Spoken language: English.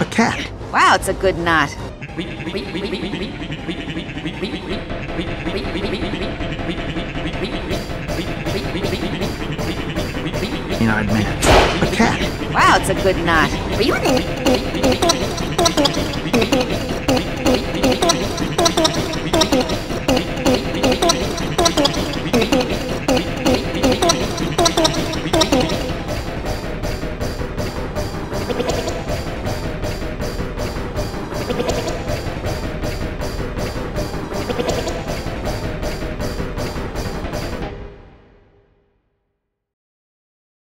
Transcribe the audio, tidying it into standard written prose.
A cat. Wow, it's a good knot. Green-eyed man. A cat. Wow, it's a good knot.